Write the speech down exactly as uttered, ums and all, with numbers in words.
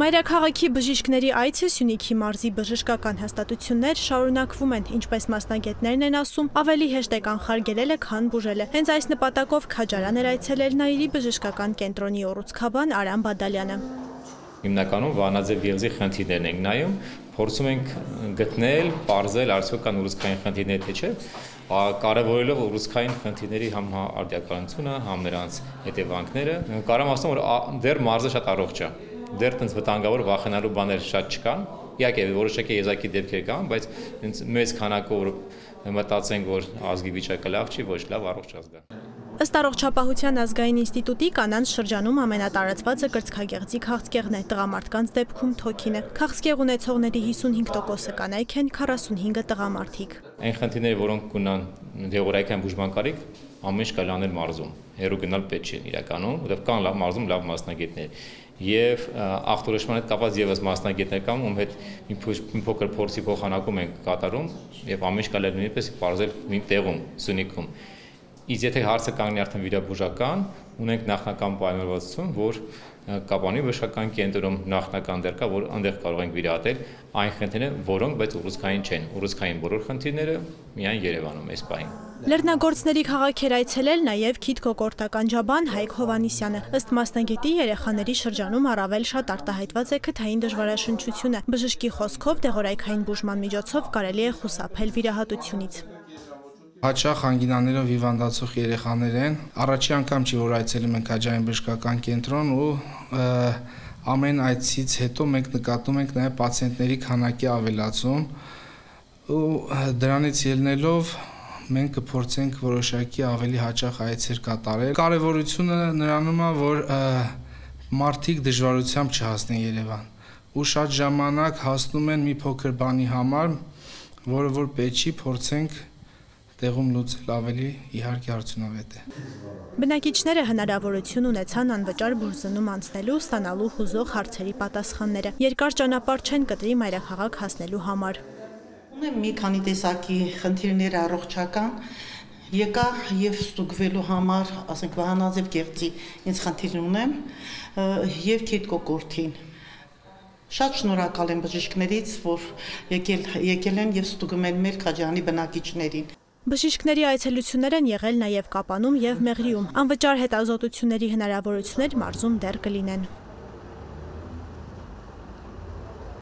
Մայրաքաղաքի բժիշկների այցը Սյունիքի մարզի բժշկական հաստատություններ շարունակվում են, ինչպես մասնագետներն են ասում, ավելի հեշտ է կանխարգելելը, քան բուժելը։ Հենց այս նպատակով Քաջարան էր այցելել Նաիրի բժշկական կենտրոնի ուռուցքաբան Արամ Բադալյանը։ Հիմնականում վանաձև ելձի խնդիրներն ենք նայում, փորձում ենք գտնել, պարզել արդյոք կան ուռուցքային խնդիրներ թե չէ, կարևորելով ուռուցքային խնդիրների համ արդիականությունը, համ նրանց հետևանքները։ Կարող եմ ասեմ, որ դեռ մարզը շատ առողջ է։ Դեռ տենց վտանգավոր վախենալու բաներ շատ չկան։ Իհարկե որոշակի եզակի դեպքեր կան, բայց մեծ քանակով մտածենք, որ ազգի վիճակը լավ չի, ոչ լավ առողջ ազգա։ Ըստ Առողջապահության ազգային ինստիտուտի կանանց շրջանում ամենատարածվածը կրծքագեղձի քաղցկեղն է, տղամարդկանց դեպքում թոքին է։ Քաղցկեղ ունեցողների հիսունհինգ տոկոսը կանայք են, քառասունհինգը տղամարդիկ։ Այն խնդիրները, որոնք կունան դեղորայքյան բուժման կարիք, ամեն ինչ կարելի անել մարզում։ Հեռու գնալ պետք չէ իրականում, որովհետև կան լավ մարզում լավ մասնագետներ։ Եվ ախտորոշման հետ կապված եւս մասնագետներ կան, ում հետ մի փոքր փորձի փոխանակում ենք կատարում եւ ամեն ինչ կարելի նույնպես պարզել մի տեղում, Սյունիքում։ Իսկ եթե հարցը կանգնի արդեն վիրաբուժական, ունենք նախնական պայմանավորվածություն, որ Կապանի բժշկական կենտրոնում նախնական դեր կա, որ այնտեղ կարող ենք վիրահատել այն խնդիրները, որոնք բայց ուռուցքային չեն։ Ուռուցքային բոլոր խնդիրները միայն Երևանում այս պահին։ Լեռնագործների քաղաք էր այցելել նաև Քիթկո կորտականջաբան Հայկ Հովհաննիսյանը։ Ըստ մասնագետի երեխաների շրջանում առավել շատ արտահայտված է քթային դժվարաշնչությունը։ Բժշկի խոսքով դեղորայքային բուժման միջոցով կարելի է խուսափել վիրահատությունից։ Հաճախ անգինաներով հիվանդացող երեխաներ են։ Առաջի անգամ չի, որ այցելում ենք Քաջարյան բժշկական կենտրոն ու ամեն այցից հետո մենք նկատում ենք նաև պացիենտների քանակի ավելացում ու դրանից ելնելով մենք կփորձենք որոշակի ավելի հաճախ այցեր կատարել։ Կարևորությունը նրանում է, որ մարդիկ դժվարությամբ չհասնեն Երևան ու շատ ժամանակ հասնում են մի փոքր բանի համար, որը որ պետք չի, փորձենք տեղում լուծել ավելի իհարկե արդյունավետ է։ Բնակիչները հնարավորություն ունեցան անվճար բուժզնում անցնելու, ստանալու հուզող հարցերի պատասխանները։ Երկար ճանապարհ չեն կտրի մայրաքաղաք հասնելու համար։ Ունեմ մի քանի տեսակի խնդիրներ առողջական, եկա եւ ստուգվելու համար, ասենք վահանաձև գեղձի ինձ խնդիր ունեմ եւ Քիթկո կորտին։ Շատ շնորհակալ եմ բժիշկներից, որ եկել եկել են եւ ստուգում են մեր Քաջարանի բնակիչներին։ Բժիշկների այցելություններ են եղել նաև Կապանում եւ Մեղրիում։ Անվճար հետազոտությունների հնարավորություններ մարզում դեռ կլինեն։